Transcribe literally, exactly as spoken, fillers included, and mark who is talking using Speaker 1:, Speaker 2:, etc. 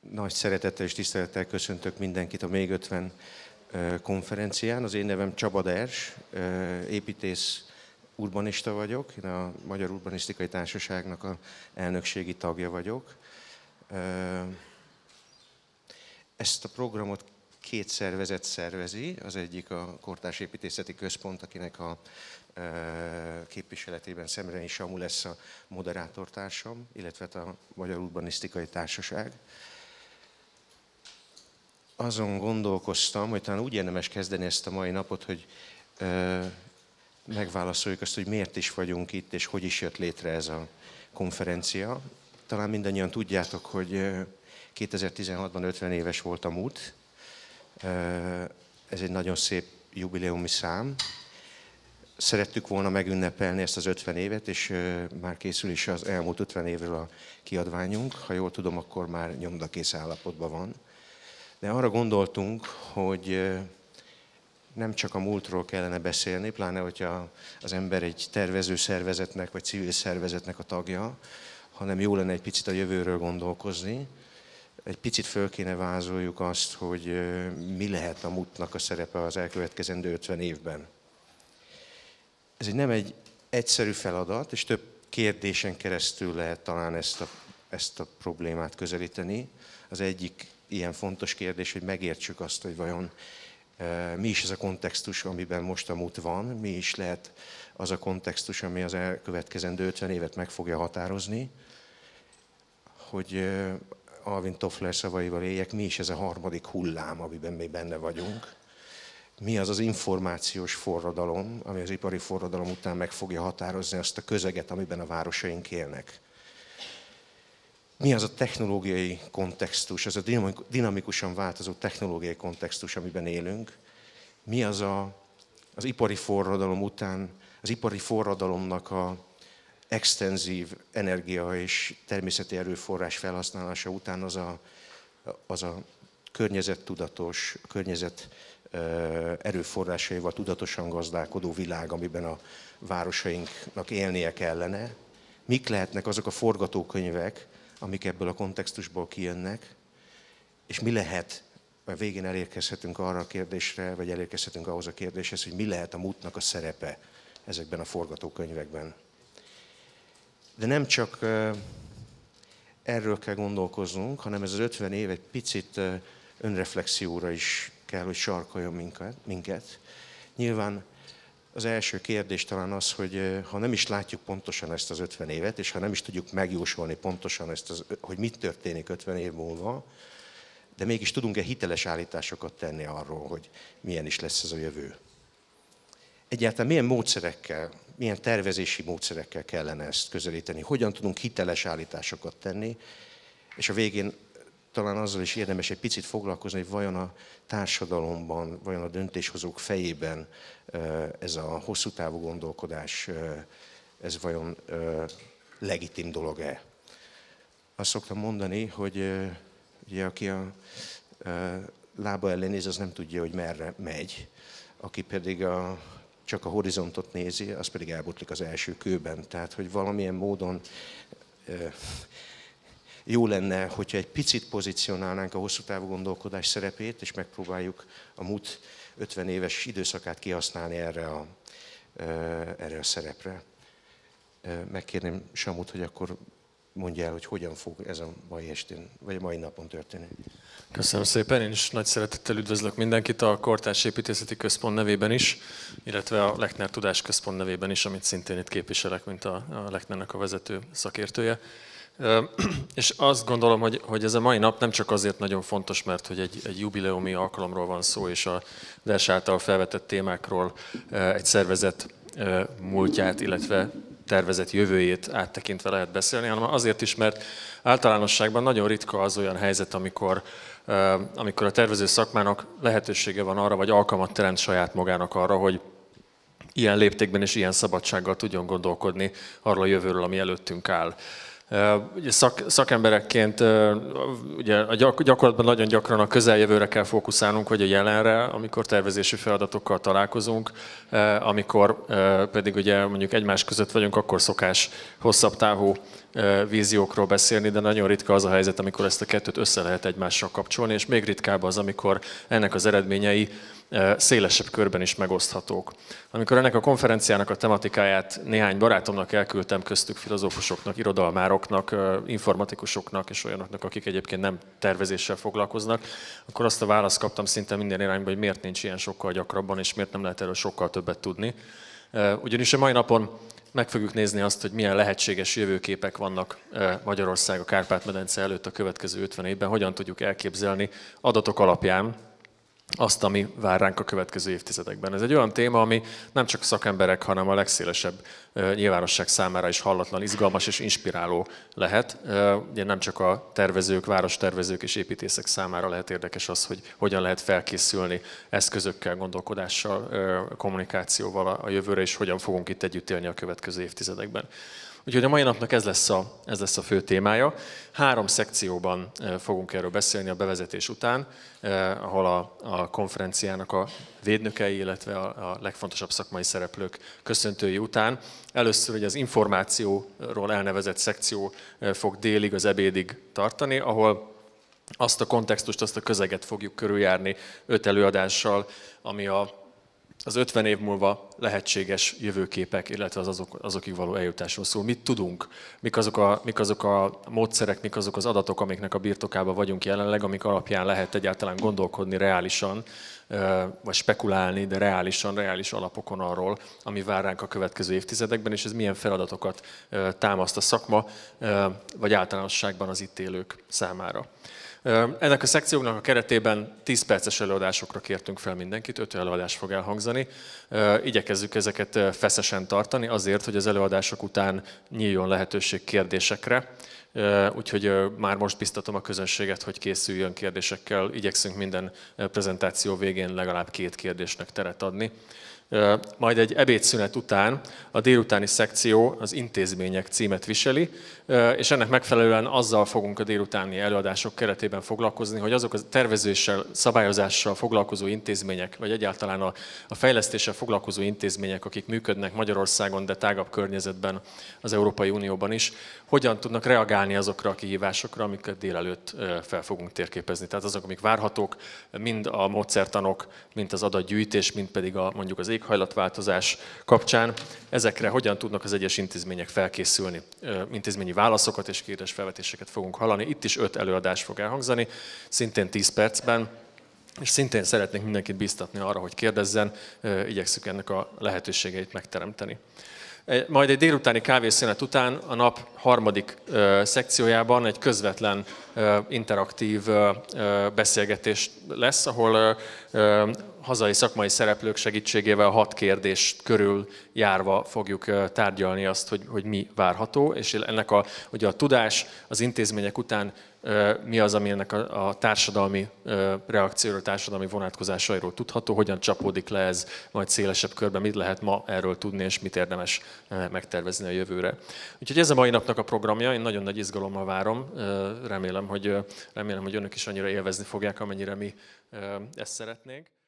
Speaker 1: Nagy szeretettel és tisztelettel köszöntök mindenkit a Még ötven konferencián. Az én nevem Csaba Ders, építész, urbanista vagyok. Én a Magyar Urbanisztikai Társaságnak a elnökségi tagja vagyok. Ezt a programot két szervezet szervezi. Az egyik a Kortárs Építészeti Központ, akinek a képviseletében Szemrényi Samu lesz a moderátortársam, illetve a Magyar Urbanisztikai Társaság. Azon gondolkoztam, hogy talán úgy érdemes kezdeni ezt a mai napot, hogy ö, megválaszoljuk azt, hogy miért is vagyunk itt, és hogy is jött létre ez a konferencia. Talán mindannyian tudjátok, hogy kétezer-tizenhatban ötven éves volt a MUT. Ez egy nagyon szép jubileumi szám. Szerettük volna megünnepelni ezt az ötven évet, és már készül is az elmúlt ötven évről a kiadványunk. Ha jól tudom, akkor már nyomdakész állapotban van. De arra gondoltunk, hogy nem csak a múltról kellene beszélni, pláne hogyha az ember egy tervező szervezetnek vagy civil szervezetnek a tagja, hanem jó lenne egy picit a jövőről gondolkozni. Egy picit föl kéne vázoljuk azt, hogy mi lehet a MUT-nak a szerepe az elkövetkezendő ötven évben. Ez egy nem egy egyszerű feladat, és több kérdésen keresztül lehet talán ezt a, ezt a problémát közelíteni. Az egyik ilyen fontos kérdés, hogy megértsük azt, hogy vajon e, mi is ez a kontextus, amiben most a MUT van, mi is lehet az a kontextus, ami az elkövetkezendő ötven évet meg fogja határozni, hogy e, Alvin Toffler szavaival éljek, mi is ez a harmadik hullám, amiben még benne vagyunk. Mi az az információs forradalom, ami az ipari forradalom után meg fogja határozni azt a közeget, amiben a városaink élnek. Mi az a technológiai kontextus, az a dinamikusan változó technológiai kontextus, amiben élünk? Mi az a, az ipari forradalom után, az ipari forradalomnak a extenzív energia és természeti erőforrás felhasználása után az a, az a környezettudatos, környezet erőforrásaival tudatosan gazdálkodó világ, amiben a városainknak élnie kellene? Mik lehetnek azok a forgatókönyvek, amik ebből a kontextusból kijönnek, és mi lehet, a végén elérkezhetünk arra a kérdésre, vagy elérkezhetünk ahhoz a kérdéshez, hogy mi lehet a MUT-nak a szerepe ezekben a forgatókönyvekben. De nem csak erről kell gondolkoznunk, hanem ez az ötven év egy picit önreflexióra is kell, hogy sarkoljon minket. Nyilván az első kérdés talán az, hogy ha nem is látjuk pontosan ezt az ötven évet, és ha nem is tudjuk megjósolni pontosan ezt, az, hogy mit történik ötven év múlva, de mégis tudunk-e hiteles állításokat tenni arról, hogy milyen is lesz ez a jövő. Egyáltalán milyen módszerekkel, milyen tervezési módszerekkel kellene ezt közelíteni, hogyan tudunk hiteles állításokat tenni, és a végén talán azzal is érdemes egy picit foglalkozni, hogy vajon a társadalomban, vajon a döntéshozók fejében ez a hosszú távú gondolkodás, ez vajon legitim dolog-e. Azt szoktam mondani, hogy ugye, aki a lába ellen néz, az nem tudja, hogy merre megy, aki pedig a, csak a horizontot nézi, az pedig elbotlik az első kőben. Tehát, hogy valamilyen módon jó lenne, hogyha egy picit pozícionálnánk a hosszú távú gondolkodás szerepét, és megpróbáljuk a MUT ötven éves időszakát kihasználni erre a, erre a szerepre. Megkérném Samut, hogy akkor mondja el, hogy hogyan fog ez a mai estén, vagy a mai napon történni.
Speaker 2: Köszönöm szépen, én is nagy szeretettel üdvözlök mindenkit a Kortárs Építészeti Központ nevében is, illetve a Lechner Tudásközpont nevében is, amit szintén itt képviselek, mint a, a Lechnernek a vezető szakértője. És azt gondolom, hogy, hogy ez a mai nap nem csak azért nagyon fontos, mert hogy egy, egy jubileumi alkalomról van szó, és a Ders által felvetett témákról egy szervezet múltját, illetve tervezett jövőjét áttekintve lehet beszélni, hanem azért is, mert általánosságban nagyon ritka az olyan helyzet, amikor, amikor a tervező szakmának lehetősége van arra, vagy alkalmat teremt saját magának arra, hogy ilyen léptékben és ilyen szabadsággal tudjon gondolkodni arról a jövőről, ami előttünk áll. Ugye szak, szakemberekként ugye a gyakorlatban nagyon gyakran a közeljövőre kell fókuszálnunk, vagy a jelenre, amikor tervezési feladatokkal találkozunk, amikor pedig ugye mondjuk egymás között vagyunk, akkor szokás hosszabb távú víziókról beszélni, de nagyon ritka az a helyzet, amikor ezt a kettőt össze lehet egymással kapcsolni, és még ritkább az, amikor ennek az eredményei szélesebb körben is megoszthatók. Amikor ennek a konferenciának a tematikáját néhány barátomnak elküldtem, köztük filozófusoknak, irodalmároknak, informatikusoknak és olyanoknak, akik egyébként nem tervezéssel foglalkoznak, akkor azt a választ kaptam szinte minden irányba, hogy miért nincs ilyen sokkal gyakrabban, és miért nem lehet erről sokkal többet tudni. Ugyanis a mai napon meg fogjuk nézni azt, hogy milyen lehetséges jövőképek vannak Magyarország a Kárpát-medence előtt a következő ötven évben, hogyan tudjuk elképzelni adatok alapján azt, ami vár ránk a következő évtizedekben. Ez egy olyan téma, ami nem csak szakemberek, hanem a legszélesebb nyilvánosság számára is hallatlan, izgalmas és inspiráló lehet. Ugye nem csak a tervezők, várostervezők és építészek számára lehet érdekes az, hogy hogyan lehet felkészülni eszközökkel, gondolkodással, kommunikációval a jövőre, és hogyan fogunk itt együtt élni a következő évtizedekben. Úgyhogy a mai napnak ez lesz, a, ez lesz a fő témája. Három szekcióban fogunk erről beszélni a bevezetés után, ahol a, a konferenciának a védnökei, illetve a, a legfontosabb szakmai szereplők köszöntői után. Először hogy az információról elnevezett szekció fog délig, az ebédig tartani, ahol azt a kontextust, azt a közeget fogjuk körüljárni öt előadással, ami a az ötven év múlva lehetséges jövőképek, illetve az azok, azokig való eljutásról szól. Mit tudunk? Mik azok, a, mik azok a módszerek, mik azok az adatok, amiknek a birtokában vagyunk jelenleg, amik alapján lehet egyáltalán gondolkodni reálisan, vagy spekulálni, de reálisan, reális alapokon arról, ami vár ránk a következő évtizedekben, és ez milyen feladatokat támaszt a szakma, vagy általánosságban az itt élők számára. Ennek a szekcióknak a keretében tíz perces előadásokra kértünk fel mindenkit, öt előadás fog elhangzani. Igyekezzük ezeket feszesen tartani azért, hogy az előadások után nyíljon lehetőség kérdésekre. Úgyhogy már most biztatom a közönséget, hogy készüljön kérdésekkel. Igyekszünk minden prezentáció végén legalább két kérdésnek teret adni. Majd egy ebédszünet után a délutáni szekció az intézmények címet viseli, és ennek megfelelően azzal fogunk a délutáni előadások keretében foglalkozni, hogy azok a tervezéssel, szabályozással foglalkozó intézmények, vagy egyáltalán a, a fejlesztéssel foglalkozó intézmények, akik működnek Magyarországon, de tágabb környezetben az Európai Unióban is, hogyan tudnak reagálni azokra a kihívásokra, amiket délelőtt fel fogunk térképezni. Tehát azok, amik várhatók, mind a módszertanok, mind az adatgyűjtés, mind pedig a, mondjuk az éghajlatváltozás kapcsán, ezekre hogyan tudnak az egyes intézmények felkészülni. Intézményi válaszokat és kérdésfelvetéseket fogunk hallani. Itt is öt előadás fog elhangzani, szintén tíz percben, és szintén szeretnék mindenkit bíztatni arra, hogy kérdezzen, igyekszük ennek a lehetőségeit megteremteni. Majd egy délutáni kávészünet után a nap harmadik uh, szekciójában egy közvetlen uh, interaktív uh, beszélgetés lesz, ahol uh, uh, hazai szakmai szereplők segítségével hat kérdés körül járva fogjuk uh, tárgyalni azt, hogy, hogy mi várható, és ennek a, ugye a tudás az intézmények után uh, mi az, ami ennek a, a társadalmi uh, reakcióról, társadalmi vonatkozásairól tudható, hogyan csapódik le ez majd szélesebb körben, mit lehet ma erről tudni, és mit érdemes uh, megtervezni a jövőre. Úgyhogy ez a mai napnak a programja, én nagyon nagy izgalommal várom, uh, remélem, hogy, uh, remélem, hogy önök is annyira élvezni fogják, amennyire mi uh, ezt szeretnénk.